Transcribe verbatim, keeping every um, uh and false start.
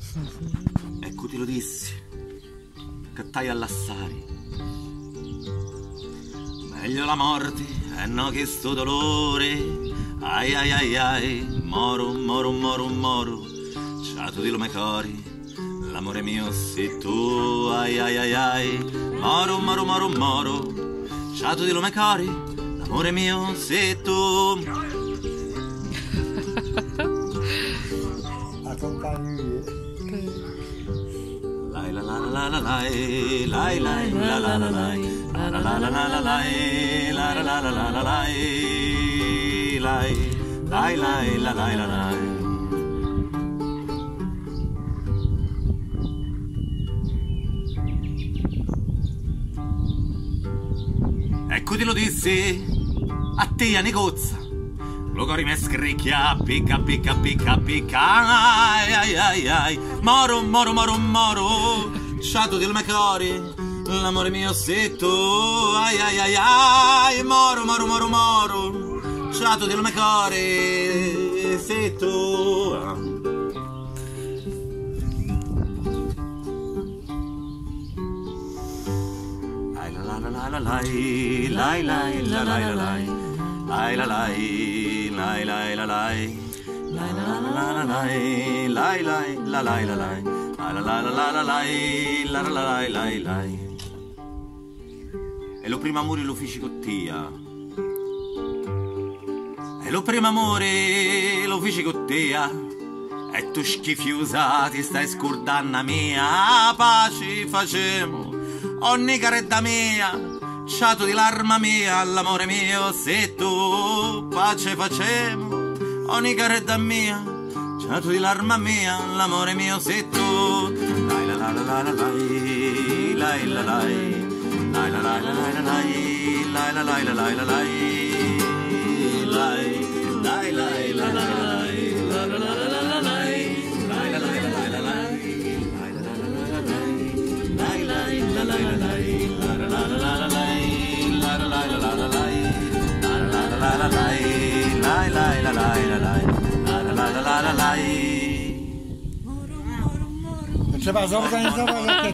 Ecco ti lo dissi, che stai all'assari. Meglio la morte e no che sto dolore. Ai ai ai ai, moro, moro, moro, moro. Ciato di lo me cori, l'amore mio sei tu. Ai ai ai ai, moro, moro, moro, moro. Ciato di lo me cori, l'amore mio sei tu. Lai la la la la lai, lai lai la la la lai, la la la la la lai, la la la la la lai, lai lai lai la lai la lai. Ecco ti lo dissi a te a Nicozza. Lo cori me scricchia, picca, picca, picca, picca, ai, ai, ai, ai, moro, moro, moro, moro, ciato del me cori, l'amore mio sei tu, ai, ai, ai, ai, moro, moro, moro, moro, ciato del me cori, sei tu. Ai, la, la, la, la, la, lai, lai, lai, la, lai, la, lai. Lai la lai, lai lai la lai, lai la la la la lai, lai lai la lai la lai, lai la la la la lai, la la lai lai lai. E lo primo amore lo feci con tia. E lo primo amore lo feci con tia. E tu schifiosa ti stai scordando mia, pace facemo, ogni caretta mia. Ciato di l'arma mia, l'amore mio sei tu, pace facemo, ogni caretta mia. Ciato di l'arma mia, l'amore mio sei tu. Lai la la la la la lai, lai la lai, lai la la la la lai, lai la la la la la lai, lai lai lai la la lai, la la la la la lai, lai la la la la la lai, lai la la la la lai, lai lai la la la lai, la la la la la lai. Non c'è pas organizzata